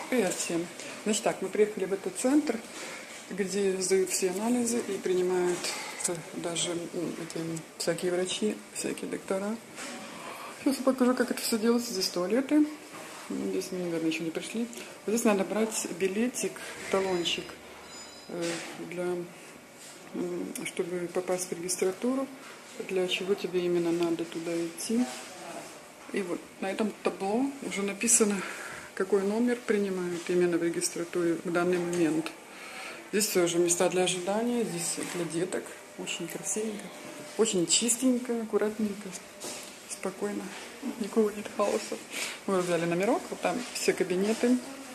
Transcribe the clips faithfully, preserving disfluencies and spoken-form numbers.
Привет всем. Значит так, мы приехали в этот центр, где сдают все анализы и принимают даже эти всякие врачи, всякие доктора. Сейчас я покажу, как это все делается. Здесь туалеты. Здесь мы, наверное, еще не пришли. Вот здесь надо брать билетик, талончик, для, чтобы попасть в регистратуру, для чего тебе именно надо туда идти. И вот на этом табло уже написано, какой номер принимают именно в регистратуре в данный момент. Здесь тоже места для ожидания, здесь для деток. Очень красивенько, очень чистенько, аккуратненько, спокойно. Никакого нет хаоса. Мы взяли номерок, вот там все кабинеты.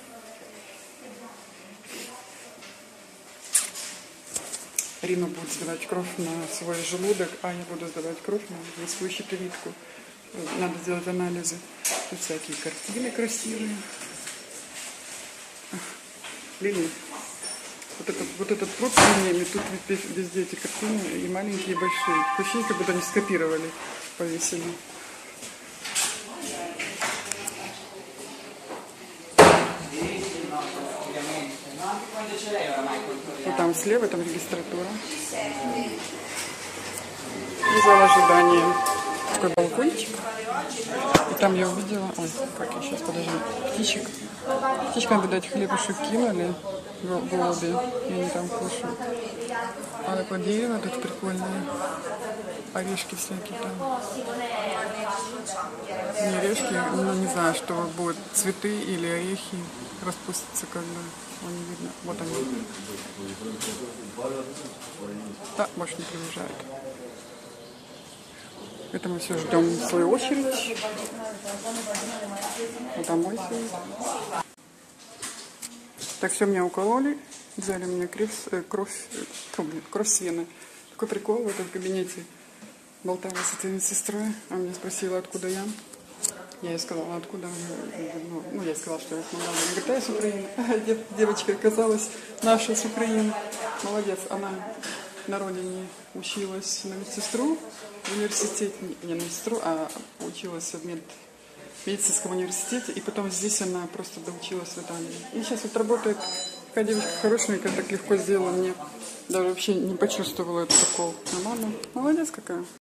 Рина будет сдавать кровь на свой желудок, а я буду сдавать кровь на свою щитовидку. Надо сделать анализы. Тут всякие картины красивые. Лили, вот этот, вот этот пруд с линиями, тут везде эти картины, и маленькие, и большие. Ощущение, как будто они скопировали, повесили. Вот там слева, там регистратура. И зал ожидания. Такой балкончик. И там я увидела... Ой, как я сейчас, подожди. Птичек. Птичкам, видать, хлебушек кинули. Голуби. И они там кушают. А такое дерево тут прикольное. Орешки всякие там. Не орешки, ну не знаю, что будет. Цветы или орехи распустятся когда. О, не видно. Вот они. Да, больше не приближают. Это мы все ждем в свою очередь. Вот домой все. Так, все, меня укололи. Взяли мне кровь, кровь, кровь с вены. Такой прикол в этом кабинете. Болтала с этой медсестрой. Она меня спросила, откуда я. Я ей сказала, откуда. Ну, ну я ей сказала, что я с Молдавии. Она говорит, а я с Украины. А девочка оказалась наша с Украины. Молодец. Она на родине училась на медсестру в университете. Не на медсестру, а училась в мед, медицинском университете. И потом здесь она просто доучилась в Италии. И сейчас вот работает. Такая девочка хорошенькая, так легко сделала мне. Даже вообще не почувствовала этот укол. Нормально. Молодец какая.